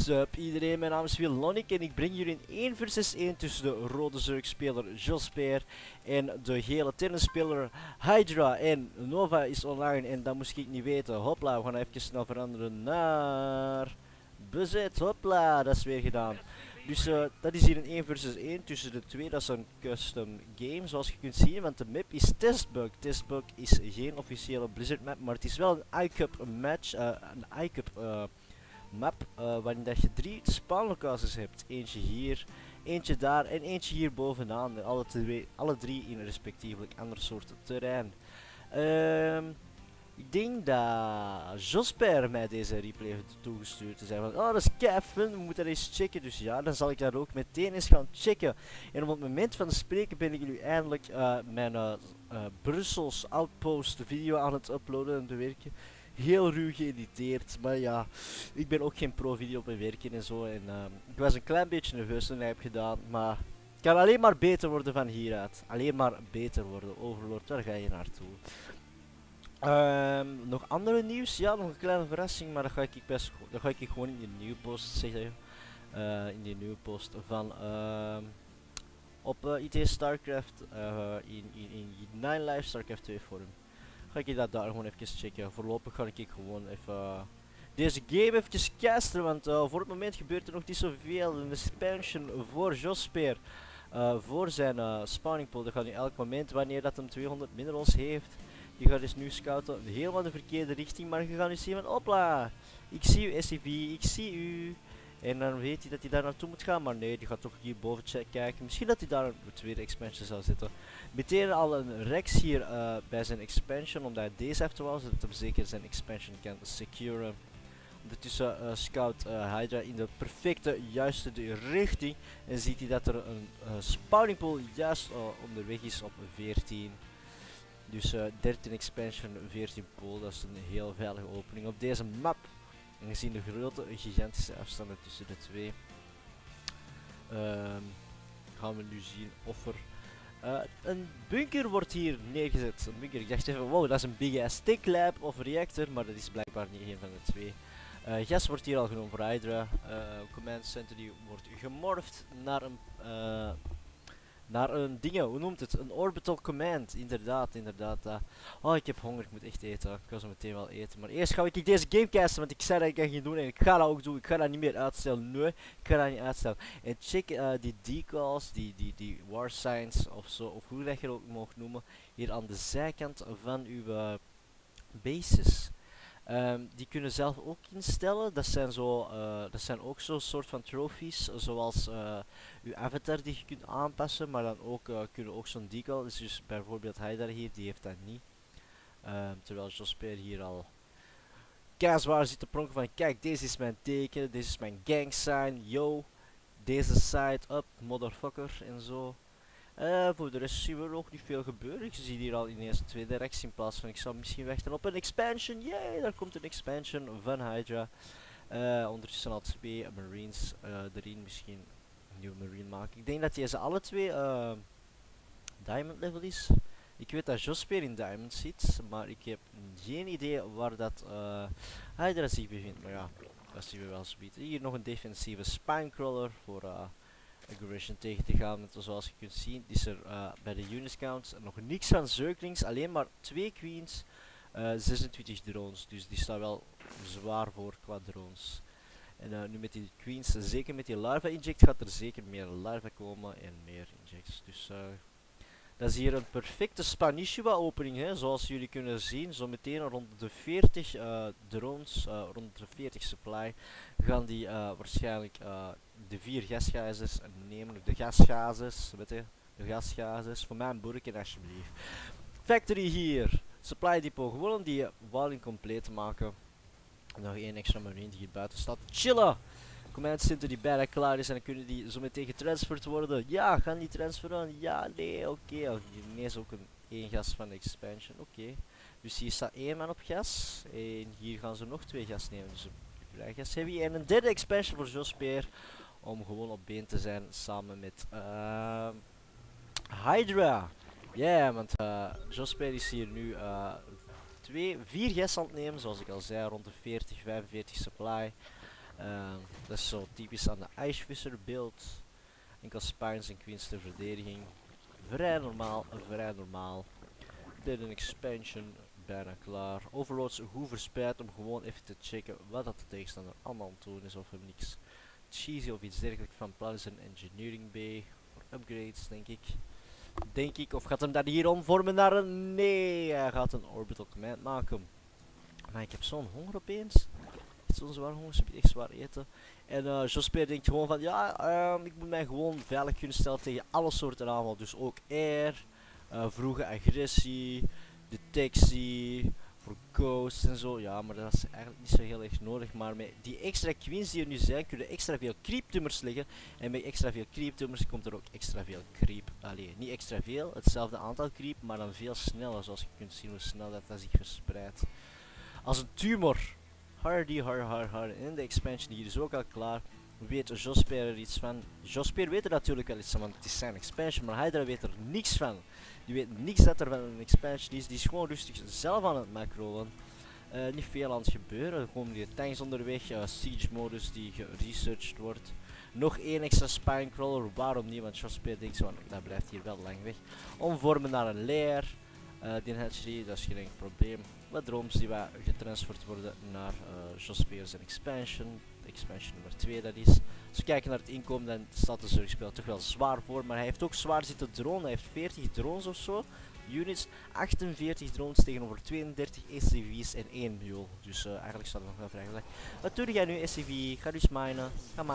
Sup iedereen, mijn naam is Willonik en ik breng jullie in 1 versus 1 tussen de rode zurkspeler Josper en de gele tennisspeler Hydra. En Nova is online en dat moest ik niet weten. Hopla, we gaan even snel veranderen naar bezet. Hopla, dat is weer gedaan. Dus dat is hier een 1 versus 1 tussen de twee. Dat is een custom game zoals je kunt zien, want de map is Testbug. Testbug is geen officiële Blizzard map, maar het is wel een iCup match, een iCup map waarin dat je 3 spawnlocaties hebt. Eentje hier, eentje daar en eentje hier bovenaan. Alle drie in respectievelijk ander soort terrein. Ik denk dat Josper mij deze replay heeft toegestuurd. Te zeggen van, oh dat is kei fun, we moeten dat eens checken. Dus ja, dan zal ik dat ook meteen eens gaan checken. En op het moment van spreken ben ik nu eindelijk mijn Brussels Outpost video aan het uploaden en bewerken. Heel ruw geëditeerd, maar ja, ik ben ook geen pro-video op mijn werken en zo. En ik was een klein beetje nerveus toen ik heb gedaan, maar het kan alleen maar beter worden van hieruit. Alleen maar beter worden. Overlord, waar ga je naartoe? Nog andere nieuws? Ja, nog een kleine verrassing, maar dat ga ik gewoon in de nieuwe post zeggen. In die nieuwe post van op IT StarCraft in 9 Live StarCraft 2 forum. Ga ik dat daar gewoon even checken. Voorlopig ga ik gewoon even deze game even casten, want voor het moment gebeurt er nog niet zoveel. Een expansion voor Josper, voor zijn spawning pool. Dat gaat nu elk moment wanneer dat hem 200 minerals heeft. Die gaat dus nu scouten helemaal de verkeerde richting, maar je gaat nu zien van hopla, ik zie u SCV, ik zie u. En dan weet hij dat hij daar naartoe moet gaan, maar nee, die gaat toch hier boven kijken. Misschien dat hij daar een tweede expansion zal zetten. Meteen al een Rex hier bij zijn expansion, omdat hij deze heeft wel, zodat hij zeker zijn expansion kan securen. Ondertussen scout Hydra in de perfecte, juiste richting. En ziet hij dat er een spawning pool juist onderweg is op 14. Dus 13 expansion, 14 pool, dat is een heel veilige opening op deze map. En gezien de grote, gigantische afstanden tussen de twee, gaan we nu zien of er een bunker wordt hier neergezet. Een bunker, ik dacht even, wow, dat is een big ass stick lab of reactor, maar dat is blijkbaar niet een van de twee. Gas wordt hier al genomen voor Hydra. Command Center die wordt gemorfd naar een ding, hoe noemt het? Een orbital command, inderdaad. Oh, ik heb honger, ik moet echt eten. Ik ga zo meteen wel eten. Maar eerst ga ik deze game casten, want ik zei dat ik dat ging doen en ik ga dat ook doen. Ik ga dat niet meer uitstellen, nee, ik ga dat niet uitstellen. En check die decals, die war signs of zo, of hoe dat je het ook mag noemen, hier aan de zijkant van uw bases. Die kunnen zelf ook instellen. Dat zijn ook zo'n soort van trophies, zoals uw avatar die je kunt aanpassen, maar dan ook kunnen ook zo'n decal. Dus bijvoorbeeld Hydra hier, die heeft dat niet. Terwijl Josper hier al keizwaar zit te pronken van, kijk, deze is mijn teken, deze is mijn gang sign, yo, deze side up, motherfucker en zo. Voor de rest zien we er ook niet veel gebeuren. Ik zie hier al ineens een tweede rechts in plaats van ik zou misschien wachten op een expansion. Yay, daar komt een expansion van Hydra. Ondertussen al 2 marines erin, misschien een nieuwe marine maken. Ik denk dat deze alle twee diamond level is. Ik weet dat Josper in diamond zit, maar ik heb geen idee waar dat Hydra zich bevindt. Maar ja, dat zien we wel zoiets. Hier nog een defensieve spinecrawler voor aggression tegen te gaan. Net zoals je kunt zien is er bij de unit count nog niks van zerglings, alleen maar 2 queens, 26 drones, dus die staan wel zwaar voor qua drones. En nu met die queens, zeker met die larva inject, gaat er zeker meer larva komen en meer injects. Dus dat is hier een perfecte Spanishiwa opening, hè, zoals jullie kunnen zien. Zo meteen rond de 40 drones, rond de 40 supply, gaan die waarschijnlijk de 4 gasgazers nemen. De gasgazers, weet je, de gasgazers. Voor mij een burken alsjeblieft. Factory hier, supply depot, gewoon om die walling compleet te maken. Nog 1 extra marine die hier buiten staat. Chillen! Command center die bijna klaar is en dan kunnen die zo meteen getransferd worden. Ja, gaan die transferen? Ja, nee, oké. Ineens ook een 1 gas van de expansion, oké. Dus hier staat 1 man op gas. En hier gaan ze nog 2 gas nemen. Dus een gas heavy. En een derde expansion voor Josper. Om gewoon op been te zijn samen met Hydra. Ja, want Josper is hier nu 4 gas aan het nemen. Zoals ik al zei, rond de 40, 45 supply. Dat is zo typisch aan de Icefisher beeld. Enkel spines en queens ter verdediging. Vrij normaal, vrij normaal. Derde expansion, bijna klaar. Overlords goed verspreid om gewoon even te checken wat dat de tegenstander allemaal aan het doen is of hem niks cheesy of iets dergelijks van plan is. Een engineering bay voor upgrades denk ik. Of gaat hem dat hier omvormen naar een... Nee, hij gaat een orbital command maken. Maar ik heb zo'n honger opeens. Zo'n zwaar hongerspier, echt zwaar eten. En Josper denkt gewoon van ja, ik moet mij gewoon veilig kunnen stellen tegen alle soorten aanval. Dus ook air, vroege agressie, detectie, voor ghosts en zo. Ja, maar dat is eigenlijk niet zo heel erg nodig. Maar met die extra queens die er nu zijn, kunnen extra veel creeptummers liggen. En met extra veel creeptummers komt er ook extra veel creep. Allee, niet extra veel, hetzelfde aantal creep, maar dan veel sneller. Zoals je kunt zien hoe snel dat zich verspreidt. Als een tumor. Hardy. En de expansion hier is ook al klaar. Weet Josper er iets van? Josper weet er natuurlijk wel iets van, want het is zijn expansion, maar Hydra weet er niks van. Die weet niks dat er van een expansion is, die is gewoon rustig zelf aan het macroen. Niet veel aan het gebeuren, er komen die tanks onderweg, siege modus die geresearched wordt. Nog één extra spinecrawler, waarom niet, want Josper denkt zo, dat blijft hier wel lang weg. Omvormen naar een lair. Die hatchery, dat is geen enkel probleem. Wat drones die wat getransferd worden naar Josper's expansion. De expansion nummer 2 dat is. Als we kijken naar het inkomen, dan staat de Zergspel toch wel zwaar voor. Maar hij heeft ook zwaar zitten dronen. Hij heeft 40 drones of zo. Units, 48 drones tegenover 32 SCV's en 1 mule. Dus eigenlijk staat er nog wel vrij gelijk. Wat doe jij nu, SCV? Ga dus minen.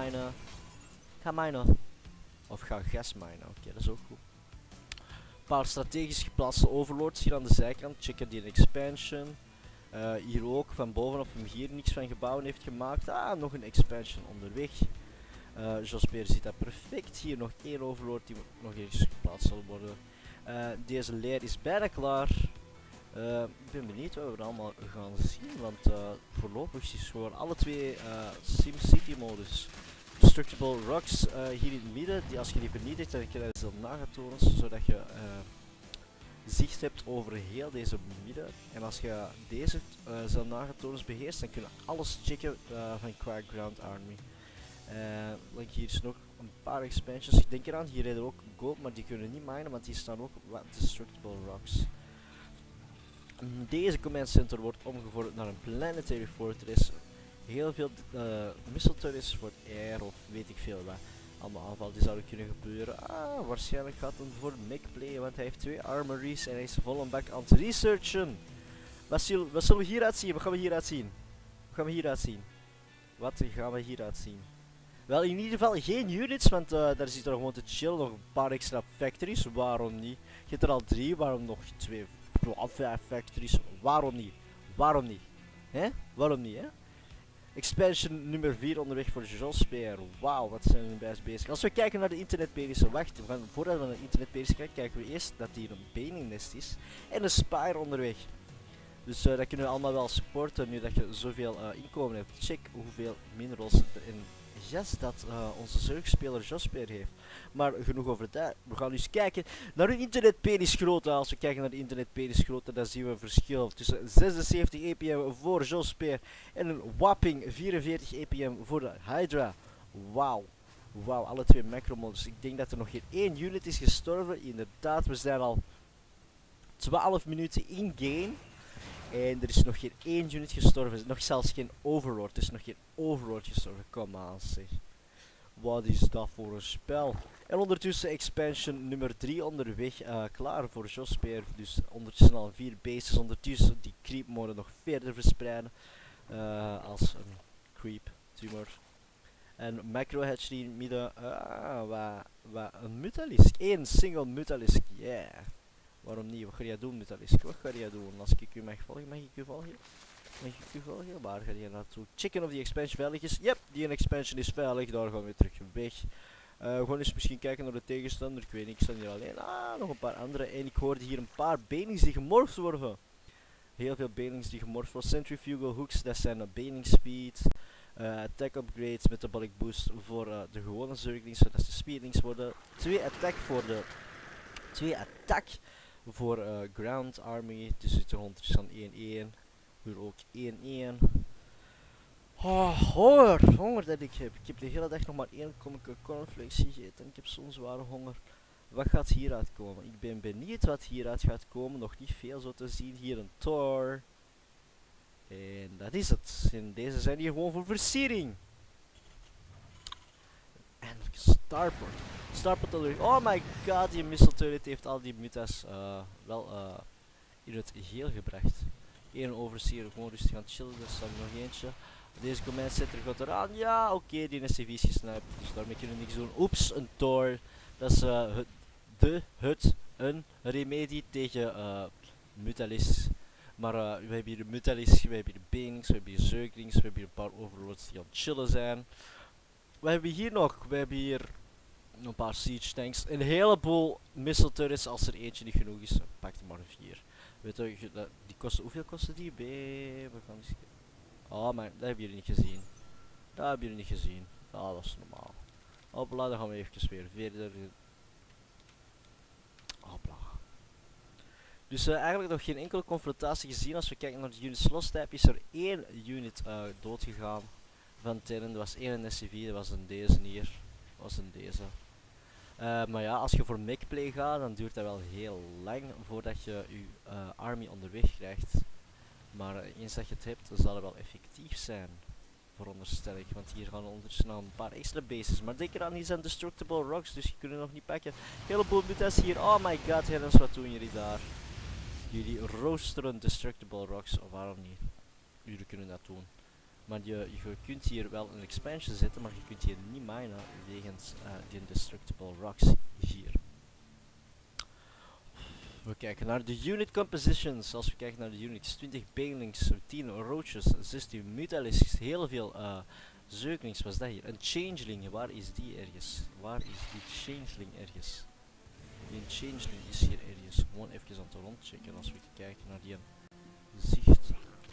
Ga minen. Of ga gas minen. Oké, dat is ook goed. Een paar strategisch geplaatste overlords hier aan de zijkant. Checken die expansion. Hier ook van bovenaf hem hier niks van gebouwen heeft gemaakt. Ah, nog een expansion onderweg. Josper ziet dat perfect. Hier nog één overlord die nog eens geplaatst zal worden. Deze leer is bijna klaar. Ik ben benieuwd wat we er allemaal gaan zien. Want voorlopig is gewoon alle twee SimCity modus. Destructible rocks hier in het midden, die als je die vernietigt, dan krijg je Zelnaga-torens, zodat je zicht hebt over heel deze midden. En als je deze Zelnaga-torens beheerst, dan kun je alles checken van qua Ground Army. Like hier is nog een paar expansions, ik denk eraan, hier rijden ook gold, maar die kunnen niet minen, want die staan ook op Destructible rocks. Deze command center wordt omgevormd naar een planetary fortress. Heel veel missile turrets voor air of weet ik veel wat. Allemaal aanval die zouden kunnen gebeuren. Ah, waarschijnlijk gaat hem voor Mick playen, want hij heeft 2 armories en hij is vol een bak aan het researchen. Wat zullen we hieruit zien? Wat gaan we hieruit zien? Wat gaan we hieruit zien? Wel, in ieder geval geen units, want daar zit er gewoon te chillen. Nog een paar extra factories, waarom niet? Je hebt er al 3, waarom nog 2 of 5 factories? Waarom niet? Waarom niet? Hè? Expansion nummer 4 onderweg voor Josper. Wauw, wat zijn we nu best bezig. Als we kijken naar de internetpedische, wacht, voordat we naar de internetpedische kijken, kijken we eerst dat hier een baning nest is. En een spire onderweg. Dus dat kunnen we allemaal wel supporten nu dat je zoveel inkomen hebt. Check hoeveel minerals en gas dat onze zergspeler Josper heeft. Maar genoeg over dat. We gaan eens kijken naar de internetpenis grootte. Als we kijken naar de internetpenis grootte, dan zien we een verschil tussen 76 EPM voor Josper en een whopping 44 EPM voor de Hydra. Wauw. Wauw, alle twee macromodus. Ik denk dat er nog geen 1 unit is gestorven. Inderdaad, we zijn al 12 minuten in game. En er is nog geen 1 unit gestorven, nog zelfs geen overlord, er is nog geen overlord gestorven, kom aan zeg. Wat is dat voor een spel? En ondertussen expansion nummer 3 onderweg, klaar voor Josper, dus ondertussen al 4 bases, ondertussen die creep mode nog verder verspreiden, als een creep tumor. En macro hatchery in het midden, wat een mutalisk, 1 single mutalisk, yeah. Waarom niet? Wat ga jij doen, Mutalisk? Wat ga jij doen? Als ik u mag volgen, mag ik u volgen? Waar ga je naartoe? Checken of die expansion veilig is. Yep, die expansion is veilig. Daar gaan we terug weg. Gewoon eens misschien kijken naar de tegenstander. Ik weet niet, ik sta hier alleen. Nog een paar andere. En ik hoorde hier een paar banings die gemorfd worden. Heel veel banings die gemorfd worden. Centrifugal hooks, dat zijn banning speed. Attack upgrades, metabolic boost voor de gewone zerglings, zodat ze speedlings worden. 2 attack voor Ground Army, dus het is ondertussen 1-1. Hier ook 1-1. Oh, honger dat ik heb. Ik heb de hele dag nog maar één kommetje cornflakes gegeten en ik heb zo'n zware honger. Wat gaat hieruit komen? Ik ben benieuwd wat hieruit gaat komen. Nog niet veel zo te zien. Hier een Thor. En dat is het. En deze zijn hier gewoon voor versiering. En Starport. Starport alweer. Oh my god, die missile turret heeft al die mutas in het geheel gebracht. Eén overseer gewoon rustig aan het chillen. Er staat nog eentje. Deze command center gaat eraan. Ja, oké, die SCV is gesniped. Dus daarmee kunnen we niks doen. Oeps, een Thor. Dat is een remedie tegen Mutalis. Maar we hebben hier de Mutalis, we hebben hier de Banings, we hebben hier Zeuglings, we hebben hier een paar overlords die aan het chillen zijn. Wat hebben we hier nog? We hebben hier een paar siege tanks. Een heleboel missile turrets als er eentje niet genoeg is. Pak er maar 4. Weet je, die kosten, hoeveel kosten die? We gaan eens kijken. Oh, maar dat hebben jullie niet gezien. Dat hebben jullie niet gezien. Ah, dat is normaal. Hopla, dan gaan we even weer verder. Hopla. Dus eigenlijk nog geen enkele confrontatie gezien. Als we kijken naar de units lost type is er één unit doodgegaan van Terran. Dat was één SCV, dat was een deze hier. Dat was een deze. Maar ja, als je voor mechplay gaat, dan duurt dat wel heel lang voordat je je army onderweg krijgt. Maar eens dat je het hebt, zal het wel effectief zijn. Veronderstel ik, want hier gaan we ondertussen al een paar extra bases. Maar denk eraan, hier zijn destructible rocks, dus je kunt het nog niet pakken. Heleboel mutas hier. Oh my god, Helens, wat doen jullie daar? Jullie roosteren destructible rocks, of waarom niet? Jullie kunnen dat doen. Maar je kunt hier wel een expansion zetten, maar je kunt hier niet minen wegens die destructible rocks hier. We kijken naar de unit compositions. Als we kijken naar de units, 20 banelings, 10 roaches, 16 mutalisks, heel veel zeuglings. Was dat hier? Een changeling, waar is die ergens? Waar is die changeling ergens? Die changeling is hier ergens. Gewoon even aan het rondchecken als we kijken naar die zicht.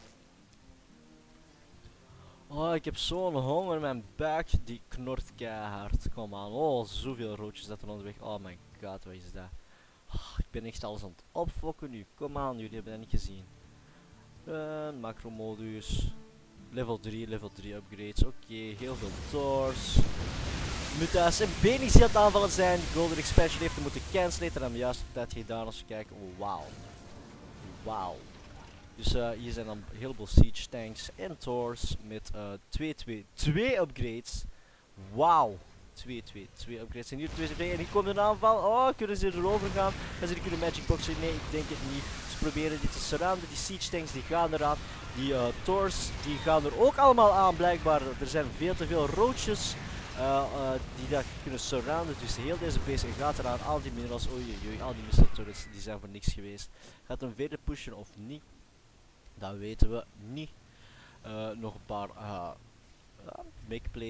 Oh, ik heb zo'n honger, mijn buik die knort keihard. Kom aan, oh, zoveel roodjes dat er onderweg. Oh my god, wat is dat? Oh, ik ben echt alles aan het opfokken nu. Kom aan, jullie hebben dat niet gezien. Macro modus. Level 3 upgrades. Oké, heel veel Thors. Mutas en Benix die aan het aanvallen zijn. Golden Expansion heeft moeten cancelen. Dat hebben we juist op tijd gedaan als we kijken. Oh, wauw. Wauw. Dus hier zijn dan een heleboel siege tanks en Thors met 2 upgrades. Wauw. 2 upgrades. En hier 2 en hier komt een aanval. Oh, kunnen ze erover gaan? Gaan ze die kunnen magic boxen? Nee, ik denk het niet. Ze proberen dit te surrounden. Die siege tanks die gaan eraan. Die Thors die gaan er ook allemaal aan blijkbaar. Er zijn veel te veel roodjes die dat kunnen surrounden. Dus heel deze base gaat eraan. Al die minerals, oei, al die missile turrets die zijn voor niks geweest. Gaat hem verder pushen of niet? Dat weten we niet. Nog een paar makeplay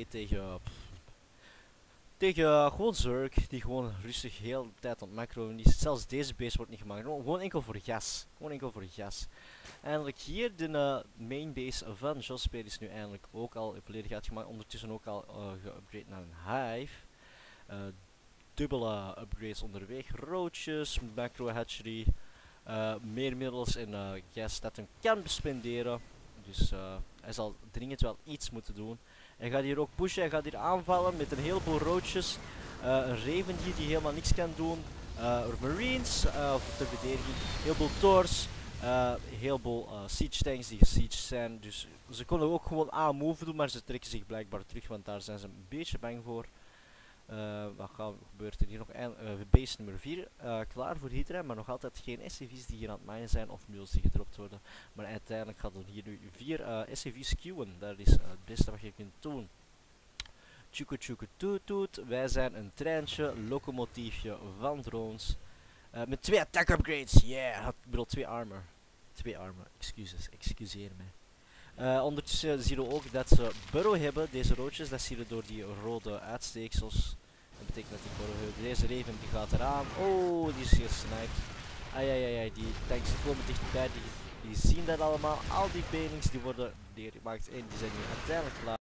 tegen gewoon Zerg, die gewoon rustig heel de tijd aan het macro. Zelfs deze base wordt niet gemaakt. Gewoon enkel voor gas. Gewoon enkel voor gas. Eindelijk hier de main base van Josper is nu eindelijk ook al volledig uitgemaakt. Ondertussen ook al geüpgrade naar een hive. Dubbele upgrades onderweg. Roodjes, macro hatchery. Meer middels en gas dat hem kan bespenderen. Dus hij zal dringend wel iets moeten doen. Hij gaat hier ook pushen, hij gaat hier aanvallen met een heleboel roodjes. Een Raven hier die helemaal niks kan doen. Marines voor de verdediging. Heel veel Thors. Heel veel siege tanks die gesieged zijn. Dus ze konden ook gewoon aan-move doen, maar ze trekken zich blijkbaar terug, want daar zijn ze een beetje bang voor. Wat gebeurt er hier nog? Base nummer 4 klaar voor Hydra, maar nog altijd geen SCV's die hier aan het minen zijn of mules die gedropt worden. Maar uiteindelijk gaat er hier nu 4 SCV's queuen. Dat is het beste wat je kunt doen. Tjoeke tjoeke toet toet. Wij zijn een treintje, locomotiefje van drones. Met 2 attack upgrades. Yeah, ik bedoel 2 armor. 2 armor, excuseer mij. Ondertussen zien we ook dat ze burrow hebben, deze roodjes, dat zie je door die rode uitsteeksels. Dat betekent dat die burrow hebben. Deze Raven die gaat eraan. Oh, die is hier gesniped. Ai, die tanks komen dichterbij, die zien dat allemaal. Al die banings die worden neergemaakt en die zijn nu uiteindelijk klaar.